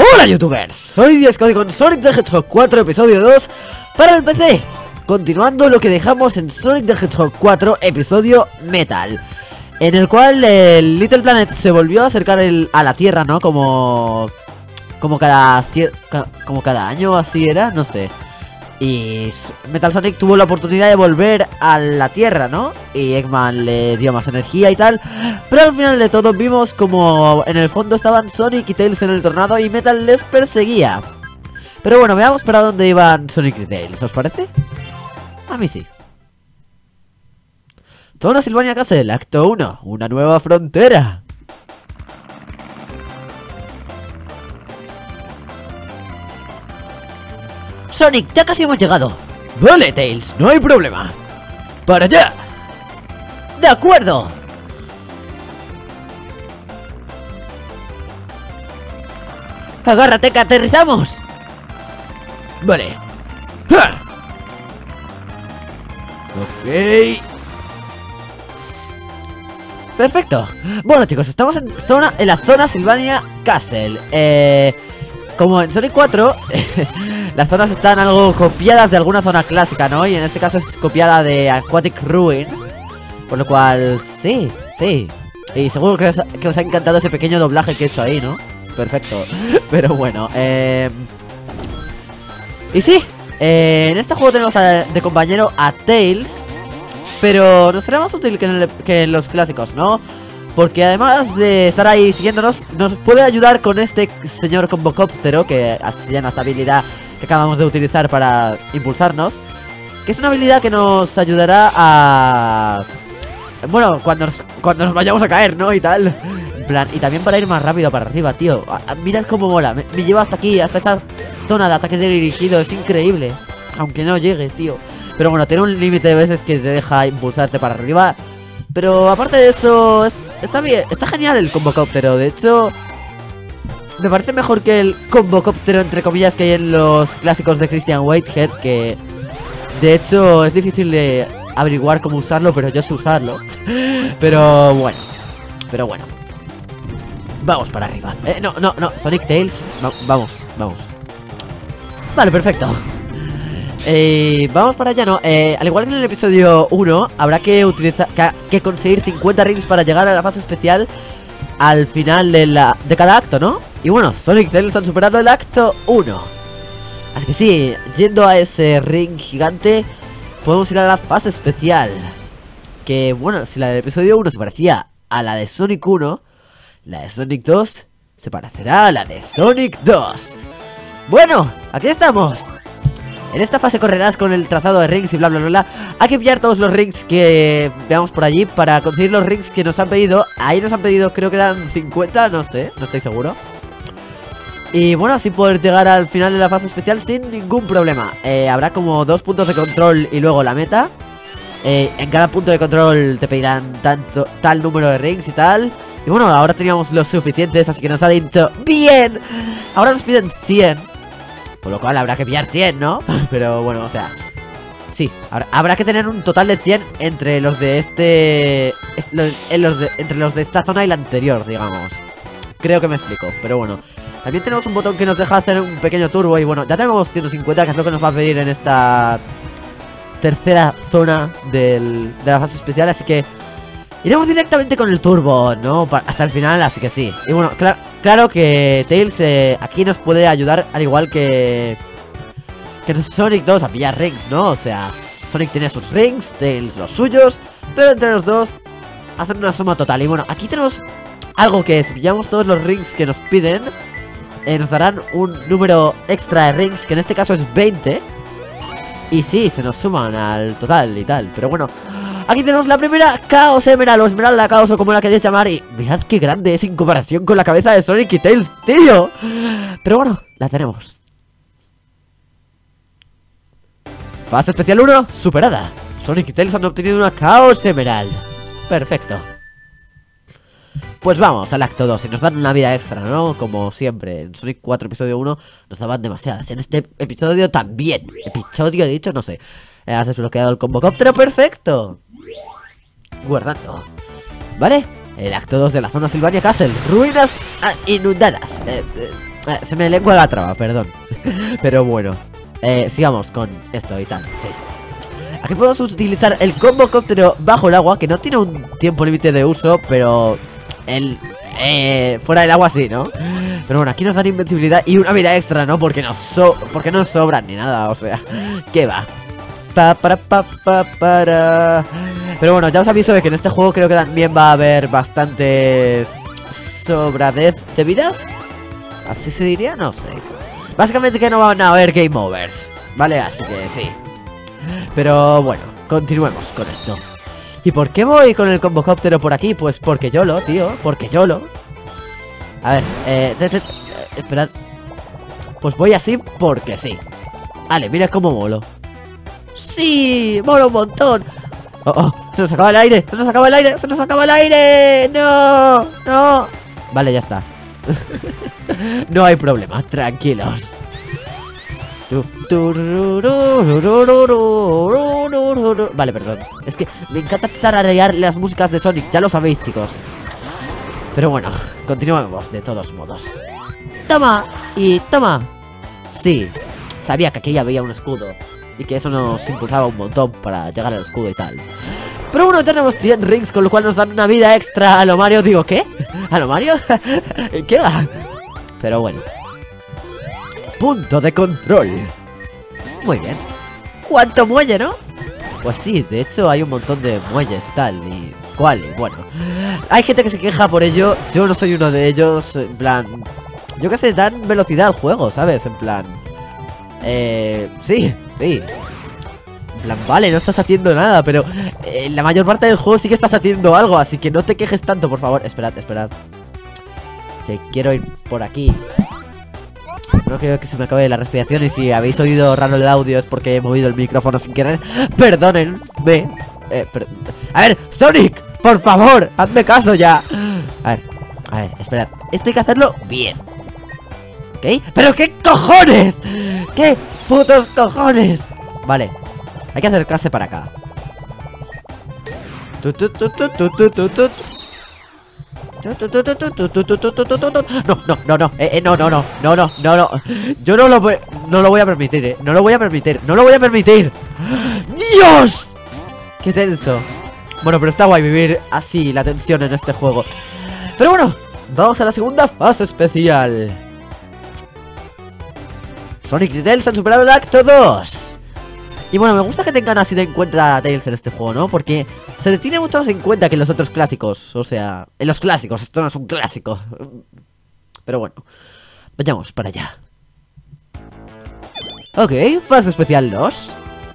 Hola youtubers, soy Diescody con Sonic the Hedgehog 4 episodio 2 para el PC. Continuando lo que dejamos en Sonic the Hedgehog 4 episodio Metal, en el cual el Little Planet se volvió a acercar a la Tierra, ¿no? Como cada año así era, no sé. Y Metal Sonic tuvo la oportunidad de volver a la Tierra, ¿no? Y Eggman le dio más energía y tal. Pero al final de todo vimos como en el fondo estaban Sonic y Tails en el tornado y Metal les perseguía. Pero bueno, veamos para dónde iban Sonic y Tails, ¿os parece? A mí sí. Zona Sylvania Castle, acto 1, una nueva frontera. Sonic, ya casi hemos llegado. Vale, Tails, no hay problema. ¡Para allá! ¡De acuerdo! ¡Agárrate que aterrizamos! Vale. ¡Ja! Ok. Perfecto. Bueno chicos, estamos en la zona Sylvania Castle. Como en Sonic 4, las zonas están algo copiadas de alguna zona clásica, ¿no? Y en este caso es copiada de Aquatic Ruin. Por lo cual, sí. Y seguro que os ha encantado ese pequeño doblaje que he hecho ahí, ¿no? Perfecto. Pero bueno, y sí, en este juego tenemos de compañero a Tails, pero nos será más útil que en los clásicos, ¿no? Porque además de estar ahí siguiéndonos, nos puede ayudar con este señor Combocóptero, que así se llama esta habilidad que acabamos de utilizar para impulsarnos. Que es una habilidad que nos ayudará a... bueno, cuando nos vayamos a caer, ¿no? Y tal. En plan, y también para ir más rápido para arriba, tío. Mirad cómo mola, me lleva hasta aquí, hasta esa zona de ataque dirigido, es increíble. Aunque no llegue, tío. Pero bueno, tiene un límite de veces que te deja impulsarte para arriba. Pero aparte de eso... está bien, está genial el Combocóptero. De hecho, me parece mejor que el Combocóptero entre comillas que hay en los clásicos de Christian Whitehead, que de hecho es difícil de averiguar cómo usarlo, pero yo sé usarlo. Pero bueno. Vamos para arriba. No, Sonic, Tails, vamos. Vale, perfecto. Vamos para allá, ¿no? Al igual que en el episodio 1, habrá que conseguir 50 rings para llegar a la fase especial al final de cada acto, ¿no? Y bueno, Sonic y Tails han superado el acto 1. Así que sí, yendo a ese ring gigante, podemos ir a la fase especial. Que bueno, si la del episodio 1 se parecía a la de Sonic 1, la de Sonic 2 se parecerá a la de Sonic 2. Bueno, aquí estamos. En esta fase correrás con el trazado de rings y bla bla bla. Hay que pillar todos los rings que veamos por allí para conseguir los rings que nos han pedido. Ahí nos han pedido, creo que eran 50, no sé, no estoy seguro. Y bueno, así poder llegar al final de la fase especial sin ningún problema. Habrá como 2 puntos de control y luego la meta. En cada punto de control te pedirán tal número de rings y tal. Y bueno, ahora teníamos los suficientes, así que nos ha dicho ¡bien! Ahora nos piden 100. Por lo cual habrá que pillar 100, ¿no? Pero bueno, o sea... sí, habrá que tener un total de 100 entre los de entre los de esta zona y la anterior, digamos. Creo que me explico, pero bueno. También tenemos un botón que nos deja hacer un pequeño turbo. Y bueno, ya tenemos 150, que es lo que nos va a pedir en esta tercera zona de la fase especial. Así que iremos directamente con el turbo, ¿no? Hasta el final, así que sí. Y bueno, claro que Tails aquí nos puede ayudar, al igual que Sonic 2, a pillar rings, ¿no? O sea, Sonic tiene sus rings, Tails los suyos, pero entre los dos hacen una suma total. Y bueno, aquí tenemos algo que si pillamos todos los rings que nos piden, nos darán un número extra de rings, que en este caso es 20. Y sí, se nos suman al total y tal, pero bueno... aquí tenemos la primera Chaos Emerald o Esmeralda Chaos o como la queréis llamar. Y mirad qué grande es en comparación con la cabeza de Sonic y Tails, tío. Pero bueno, la tenemos. Fase especial 1, superada. Sonic y Tails han obtenido una Chaos Emerald. Perfecto. Pues vamos al acto 2 y nos dan una vida extra, ¿no? Como siempre, en Sonic 4 episodio 1 nos daban demasiadas. En este episodio también. Episodio he dicho, no sé. Has desbloqueado el Combocóptero, perfecto. Guardando. Vale, el acto 2 de la zona Sylvania Castle. Ruinas inundadas. Se me lengua la traba, perdón. Pero bueno, sigamos con esto y tal, sí. Aquí podemos utilizar el combocóptero bajo el agua, que no tiene un tiempo límite de uso, pero fuera del agua sí, ¿no? Pero bueno, aquí nos dan invencibilidad y una vida extra, ¿no? Porque no sobran ni nada, o sea, ¿qué va? Para. Pero bueno, ya os aviso de que en este juego creo que también va a haber bastante sobradez de vidas. ¿Así se diría? No sé. Básicamente que no van a haber game overs, ¿vale? Así que sí. Pero bueno, continuemos con esto. ¿Y por qué voy con el combocóptero por aquí? Pues porque YOLO, tío, porque YOLO. A ver, esperad. Pues voy así porque sí. Vale, mira cómo molo. ¡Sí! ¡Mola un montón! ¡Oh, oh! ¡Se nos acaba el aire! ¡Se nos acaba el aire! ¡Se nos acaba el aire! ¡No! ¡No! Vale, ya está. No hay problema, tranquilos. Vale, perdón. Es que me encanta tararear las músicas de Sonic, ya lo sabéis, chicos. Pero bueno, continuamos de todos modos. ¡Toma! Y toma. Sí, sabía que aquí había un escudo y que eso nos impulsaba un montón para llegar al escudo y tal. Pero bueno, tenemos 100 rings, con lo cual nos dan una vida extra a lo Mario. Digo, ¿qué? ¿A lo Mario? ¿Qué va? Pero bueno. Punto de control. Muy bien. ¿Cuánto muelle, no? Pues sí, de hecho hay un montón de muelles y tal. ¿Y cuál? Bueno, hay gente que se queja por ello. Yo no soy uno de ellos. En plan, yo qué sé, dan velocidad al juego, ¿sabes? En plan, sí. En plan, vale, no estás haciendo nada, pero la mayor parte del juego sí que estás haciendo algo. Así que no te quejes tanto, por favor. Esperad. Que quiero ir por aquí. No quiero que se me acabe la respiración. Y si habéis oído raro el audio es porque he movido el micrófono sin querer. Perdónenme. A ver, Sonic, por favor, hazme caso ya. A ver, esperad. Esto hay que hacerlo bien, ¿ok? ¡Pero qué cojones! ¡Qué putos cojones! Vale, hay que acercarse para acá. No. Yo no lo voy a permitir, No lo voy a permitir. ¡Dios! ¡Qué tenso! Bueno, pero está guay vivir así la tensión en este juego. Pero bueno, vamos a la segunda fase especial. Sonic y Tails han superado el acto 2. Y bueno, me gusta que tengan así de en cuenta Tails en este juego, ¿no? Porque se le tiene mucho más en cuenta que en los otros clásicos. O sea, en los clásicos, esto no es un clásico. Pero bueno, vayamos para allá. Ok, fase especial 2.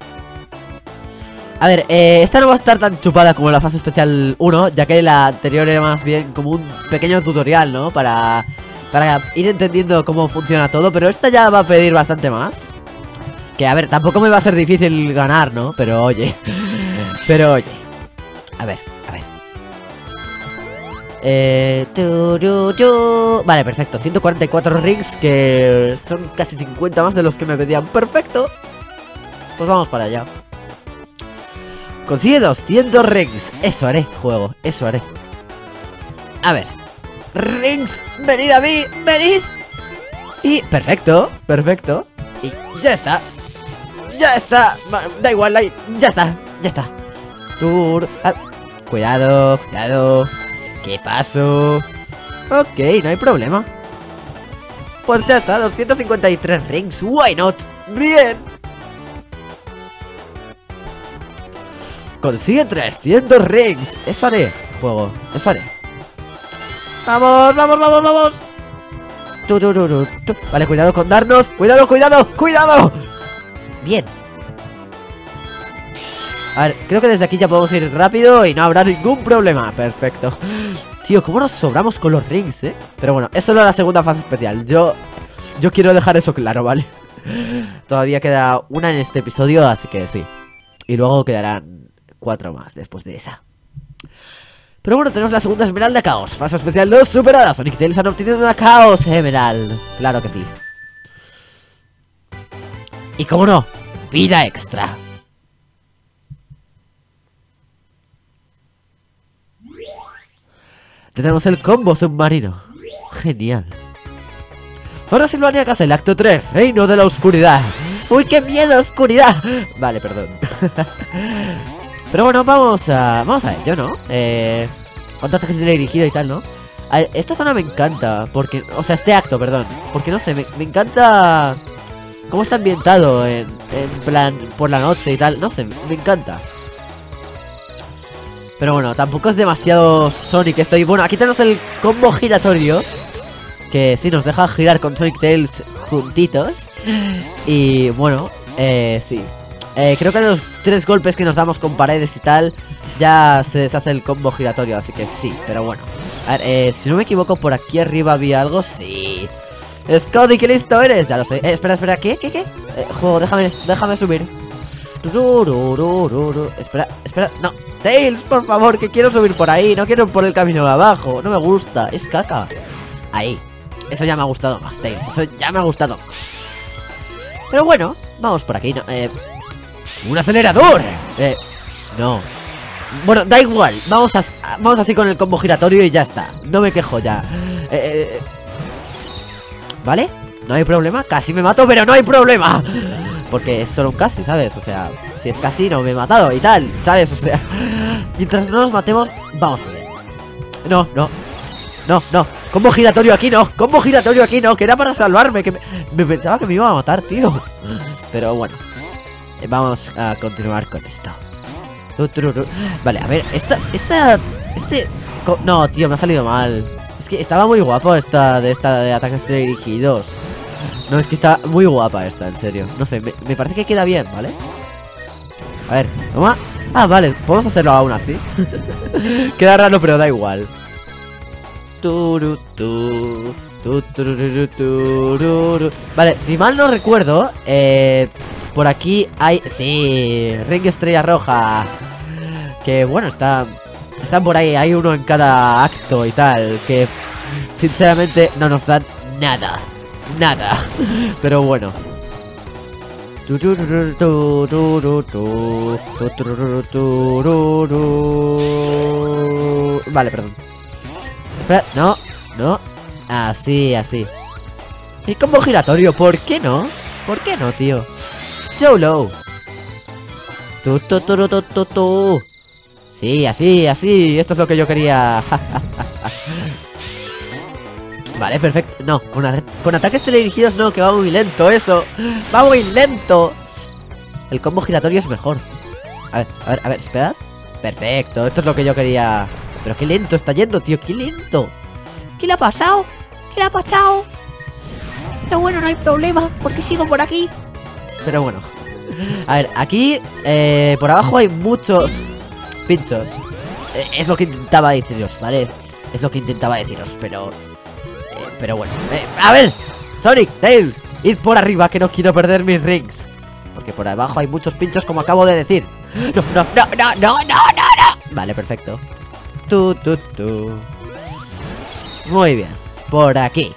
A ver, esta no va a estar tan chupada como la fase especial 1, ya que la anterior era más bien como un pequeño tutorial, ¿no? Para ir entendiendo cómo funciona todo, pero esta ya va a pedir bastante más. Que a ver, tampoco me va a ser difícil ganar, ¿no? Pero oye. A ver. Vale, perfecto, 144 rings, que son casi 50 más de los que me pedían. Perfecto. Pues vamos para allá. Consigue 200 rings. Eso haré, juego, eso haré. A ver, rings, venid a mí, venid. Y perfecto. Y ya está. Da igual, ya está. Cuidado. ¿Qué pasó? Ok, no hay problema. Pues ya está, 253 rings. Why not? Bien. Consigue 300 rings. Eso haré, juego, eso haré. Vamos. Vale, cuidado con darnos. Cuidado. Bien. A ver, creo que desde aquí ya podemos ir rápido y no habrá ningún problema. Perfecto. Tío, cómo nos sobramos con los rings, Pero bueno, es solo la segunda fase especial. Yo quiero dejar eso claro, ¿vale? Todavía queda una en este episodio, así que sí. Y luego quedarán 4 más después de esa. Pero bueno, tenemos la segunda Esmeralda Caos. Fase especial 2 superada. Sonic y Tails han obtenido una Caos Emerald. Claro que sí. Y cómo no, vida extra. Tenemos el combo submarino. Genial. Ahora Silvania Castle, acto 3, Reino de la Oscuridad. ¡Uy, qué miedo, oscuridad! Vale, perdón. Pero bueno, vamos a ello, ¿no? ¿Cuánto ataques tiene dirigido y tal, no? A ver, esta zona me encanta, porque... O sea, este acto, perdón. Porque no sé, me encanta... Cómo está ambientado en plan por la noche y tal. No sé, me encanta. Pero bueno, tampoco es demasiado Sonic esto. Y bueno, aquí tenemos el combo giratorio, que sí, nos deja girar con Sonic Tails juntitos. Y bueno, sí. Creo que los 3 golpes que nos damos con paredes y tal, ya se deshace el combo giratorio, así que sí, pero bueno. A ver, si no me equivoco, por aquí arriba había algo, sí. Scotty, qué listo eres, ya lo sé. Espera, ¿qué? Juego, déjame subir. Espera, no. Tails, por favor, que quiero subir por ahí. No quiero por el camino de abajo, no me gusta, es caca. Ahí, eso ya me ha gustado más, Tails, eso ya me ha gustado. Pero bueno, vamos por aquí, ¿no? ¡Un acelerador! No. Bueno, da igual, vamos así con el combo giratorio y ya está. No me quejo ya. ¿Vale? No hay problema, casi me mato, pero no hay problema. Porque es solo un casi, ¿sabes? O sea, si es casi no me he matado y tal, ¿sabes? O sea, mientras no nos matemos, vamos bien. No. Combo giratorio aquí no, que era para salvarme, que me pensaba que me iba a matar, tío. Pero bueno, vamos a continuar con esto. Vale, a ver, no, tío, me ha salido mal. Es que estaba muy guapo esta de ataques dirigidos. No, es que está muy guapa esta, en serio. No sé, me parece que queda bien, ¿vale? A ver, toma. Ah, vale, podemos hacerlo aún así. Queda raro, pero da igual. Vale, si mal no recuerdo, por aquí hay... Sí, Ring Estrella Roja. Que bueno, están por ahí, hay uno en cada acto y tal. Que sinceramente no nos dan nada. Pero bueno. Vale, perdón. Espera, no. Así. Y combo giratorio, ¿por qué no? Tío? YOLO. Sí, así. Esto es lo que yo quería. Vale, perfecto. No, con ataques teledirigidos no, que va muy lento eso. Va muy lento. El combo giratorio es mejor. A ver, esperad. Perfecto, esto es lo que yo quería. Pero qué lento está yendo, tío, qué lento. ¿Qué le ha pasado? Pero bueno, no hay problema, porque sigo por aquí. Pero bueno. A ver, aquí por abajo hay muchos pinchos. Es lo que intentaba deciros, ¿vale? Es lo que intentaba deciros, pero bueno. A ver, Sonic, Tails, id por arriba, que no quiero perder mis rings. Porque por abajo hay muchos pinchos, como acabo de decir. No. Vale, perfecto. Muy bien, por aquí.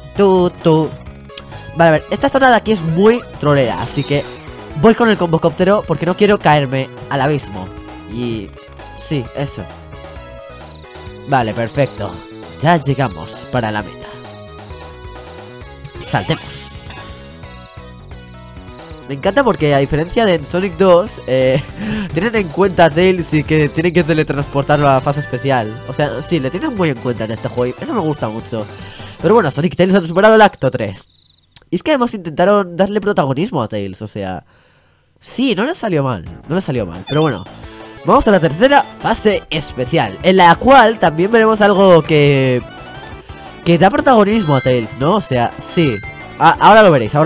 Vale, a ver, esta zona de aquí es muy trolera, así que voy con el combocóptero porque no quiero caerme al abismo. Y... sí, eso. Vale, perfecto. Ya llegamos para la meta. Saltemos. Me encanta porque a diferencia de en Sonic 2 tienen en cuenta a Tails y que tienen que teletransportarlo a la fase especial. O sea, sí, le tienen muy en cuenta en este juego y eso me gusta mucho. Pero bueno, Sonic y Tails han superado el acto 3. Y es que además intentaron darle protagonismo a Tails, o sea... sí, no le salió mal, pero bueno. Vamos a la tercera fase especial, en la cual también veremos algo que da protagonismo a Tails, ¿no? O sea, sí. Ahora lo veréis.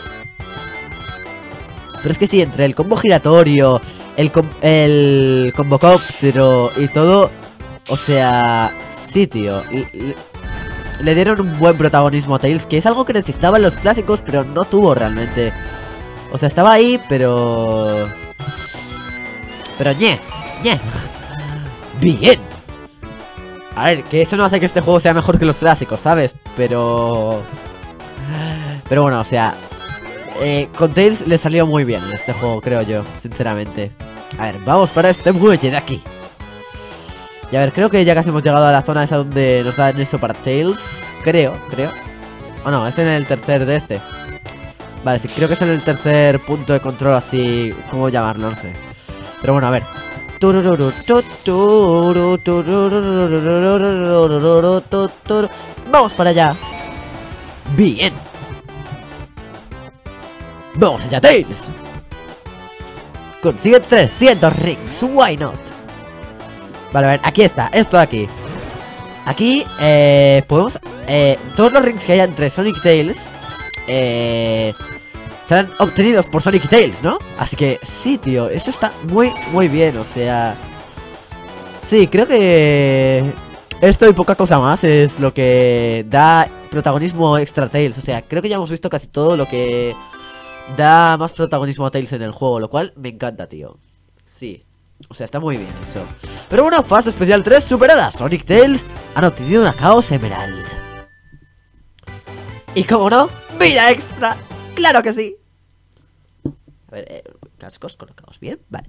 Pero es que sí, entre el combo giratorio, el combocóptero y todo, o sea, sí, tío. Le dieron un buen protagonismo a Tails, que es algo que necesitaba en los clásicos, pero no tuvo realmente. O sea, estaba ahí, pero ñe. Bien. A ver, que eso no hace que este juego sea mejor que los clásicos, ¿sabes? Pero bueno, o sea, con Tails le salió muy bien en este juego, creo yo, sinceramente. A ver, vamos para este muelle de aquí. Y a ver, creo que ya casi hemos llegado a la zona esa donde nos dan eso para Tails. Creo. O no, es en el tercer de este. Vale, sí, creo que es en el tercer punto de control, así... ¿Cómo llamarlo? No sé. Pero bueno, a ver. Vamos para allá. Bien. Vamos allá, Tails. Consigue 300 rings. Why not? Vale, a ver, aquí está. Esto de aquí. Aquí, podemos... todos los rings que haya entre Sonic y Tails serán obtenidos por Sonic y Tails, ¿no? Así que sí, tío, eso está muy bien, o sea... Sí, creo que... Esto y poca cosa más es lo que da protagonismo extra a Tails. O sea, creo que ya hemos visto casi todo lo que da más protagonismo a Tails en el juego, lo cual me encanta, tío. Sí, o sea, está muy bien hecho. Pero bueno, fase especial 3 superada. Sonic y Tails han obtenido una Chaos Emerald. Y como no, vida extra. ¡Claro que sí! A ver, cascos colocados bien, vale.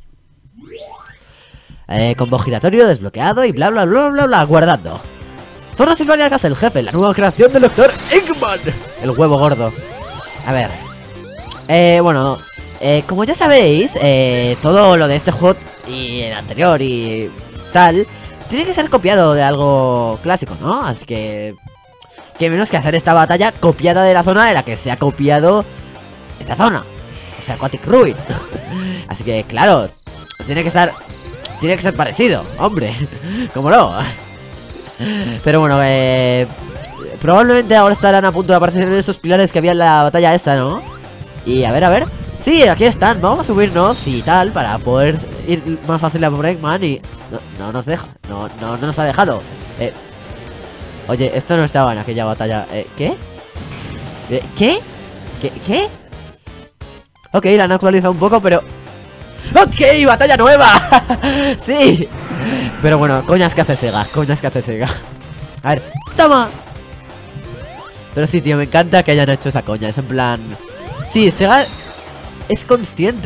Combo giratorio desbloqueado y bla bla bla bla bla, guardando. Zona Silvania Castle, jefe, la nueva creación del Dr. Eggman. El huevo gordo. A ver. Bueno, como ya sabéis, todo lo de este juego y el anterior y tal, tiene que ser copiado de algo clásico, ¿no? Así que... qué menos que hacer esta batalla copiada de la zona de la que se ha copiado esta zona. O sea, Aquatic Ruin. Así que, claro, tiene que ser parecido, hombre. ¿Cómo no? Pero bueno, probablemente ahora estarán a punto de aparecer esos pilares que había en la batalla esa, ¿no? Y a ver. Sí, aquí están. Vamos a subirnos y tal para poder ir más fácil a por Eggman. Y no nos deja. No nos ha dejado. Oye, esto no estaba en aquella batalla. ¿Qué? ¿Qué? ¿Qué? Ok, la han actualizado un poco, pero... ¡Ok! ¡Batalla nueva! ¡Sí! Pero bueno, coñas que hace Sega. A ver, ¡toma! Pero sí, tío, me encanta que hayan hecho esa coña. Es en plan... Sí, Sega es consciente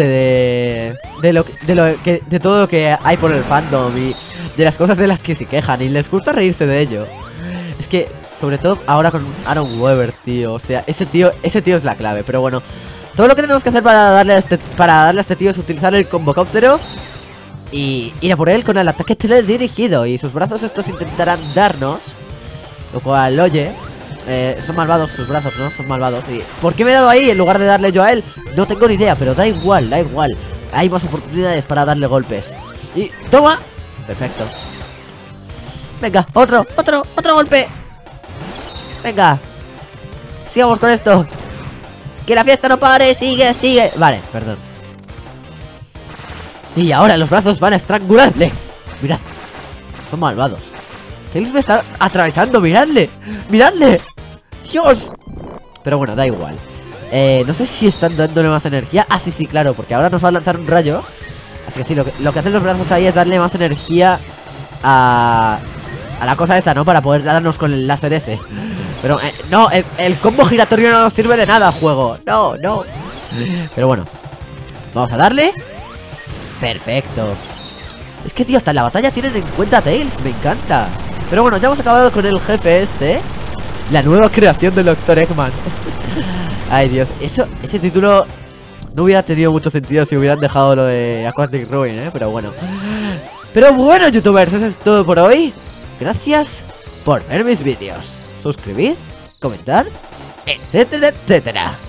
de todo lo que hay por el fandom y de las cosas de las que se quejan. Y les gusta reírse de ello. Es que, sobre todo ahora con Aaron Weber, tío. O sea, ese tío es la clave. Pero bueno, todo lo que tenemos que hacer para darle a este tío es utilizar el combocóptero y ir a por él con el ataque teledirigido. Y sus brazos estos intentarán darnos, lo cual, oye, son malvados sus brazos, ¿no? Son malvados. ¿Y por qué me he dado ahí en lugar de darle yo a él? No tengo ni idea, pero da igual. Hay más oportunidades para darle golpes. Y toma. Perfecto. Venga, otro golpe. Venga. Sigamos con esto. Que la fiesta no pare, sigue. Vale, perdón. Y ahora los brazos van a estrangularle. Mirad. Son malvados. Tails me está atravesando, miradle. Dios. Pero bueno, da igual. No sé si están dándole más energía. Ah, sí, claro, porque ahora nos va a lanzar un rayo. Así que sí, lo que hacen los brazos ahí es darle más energía a la cosa esta, ¿no? Para poder darnos con el láser ese. Pero, no, el combo giratorio no nos sirve de nada, juego. No. Pero bueno, vamos a darle. Perfecto. Es que, tío, hasta en la batalla tienen en cuenta a Tails. Me encanta. Pero bueno, ya hemos acabado con el jefe este. La nueva creación del Dr. Eggman. Ay, Dios, ese título no hubiera tenido mucho sentido si hubieran dejado lo de Aquatic Ruin, Pero bueno, youtubers, eso es todo por hoy. Gracias por ver mis vídeos. Suscribid, comentar, etcétera.